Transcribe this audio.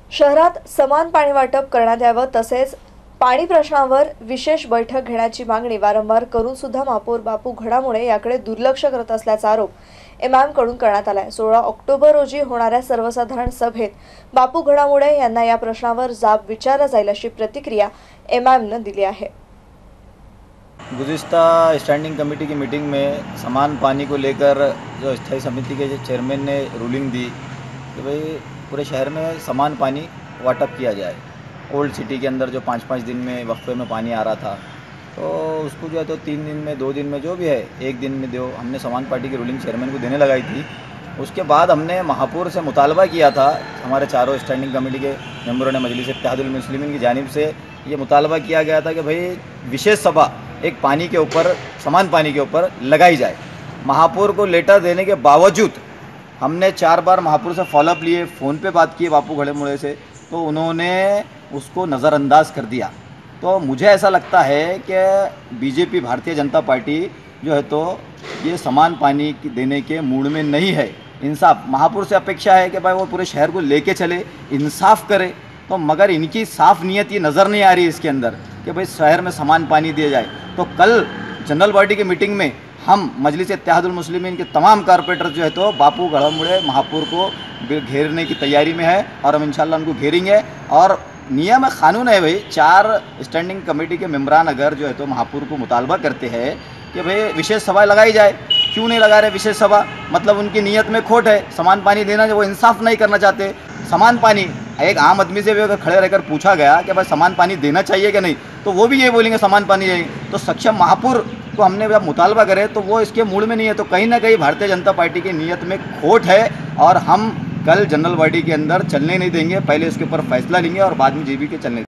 शहरात समान पाणी वाटप करण्यात यावं तसेच पाणी प्रश्नावर विशेष बैठक घेण्याची मागणी वारंवार करून सुद्धा महापौर बापू घडामुळे याकडे दुर्लक्ष करत असल्याचा आरोप एमआयएमकडून करण्यात आलाय। 16 ऑक्टोबर रोजी होणाऱ्या सर्वसाधारण सभेत बापू घडामुळे यांना या प्रश्नावर जाब विचारला जाईल अशी प्रतिक्रिया एमआयएमने दिली आहे। गुज़िश्ता स्टैंडिंग कमेटी की मीटिंग में समान पानी को लेकर जो स्थायी समिति के चेयरमैन ने रूलिंग दी कि भाई पूरे शहर में समान पानी वाटअप किया जाए। ओल्ड सिटी के अंदर जो 5-5 दिन में वक्फे में पानी आ रहा था, तो उसको जो है तो 3 दिन में, 2 दिन में, जो भी है 1 दिन में दो। हमने समान पार्टी की रूलिंग चेयरमैन को देने लगाई थी। उसके बाद हमने महापौर से मुतालबा किया था, हमारे चारों स्टैंडिंग कमेटी के मेंबरों ने मजलिस इत्तेहादुल मुस्लिमीन की जानिब से ये मुतालबा किया गया था कि भाई विशेष सभा एक पानी के ऊपर, समान पानी के ऊपर लगाई जाए। महापौर को लेटर देने के बावजूद हमने 4 बार महापौर से फॉलोअप लिए, फ़ोन पे बात की बापू घड़ामुळे से, तो उन्होंने उसको नज़रअंदाज कर दिया। तो मुझे ऐसा लगता है कि बीजेपी, भारतीय जनता पार्टी जो है तो ये समान पानी देने के मूड में नहीं है। इंसाफ महापौर से अपेक्षा है कि भाई वो पूरे शहर को लेके चले, इंसाफ करे, तो मगर इनकी साफ नीयत ये नज़र नहीं आ रही है इसके अंदर कि भाई शहर में समान पानी दिया जाए। तो कल जनरल बॉडी की मीटिंग में हम मजलिस इत्तेहादुल मुस्लिमीन के तमाम कारपोरेटर जो है तो बापू घड़ामुळे महापौर को घेरने की तैयारी में है और हम इंशाल्लाह उनको घेरेंगे। और नियम कानून है भाई, 4 स्टैंडिंग कमेटी के मेम्बरान अगर जो है तो महापौर को मुतालबा करते हैं कि भाई विशेष सभा लगाई जाए, क्यों नहीं लगा रहे विशेष सभा? मतलब उनकी नीयत में खोट है, समान पानी देना, जो वो इंसाफ नहीं करना चाहते। समान पानी एक आम आदमी से भी अगर खड़े रहकर पूछा गया कि भाई समान पानी देना चाहिए कि नहीं, तो वो भी ये बोलेंगे समान पानी चाहिए। तो सक्षम महापौर को हमने जब मुतालबा करे तो वो इसके मूड में नहीं है। तो कहीं ना कहीं भारतीय जनता पार्टी की नीयत में खोट है और हम कल जनरल बॉडी के अंदर चलने नहीं देंगे। पहले इसके ऊपर फैसला लेंगे और बाद में जेबी के चलने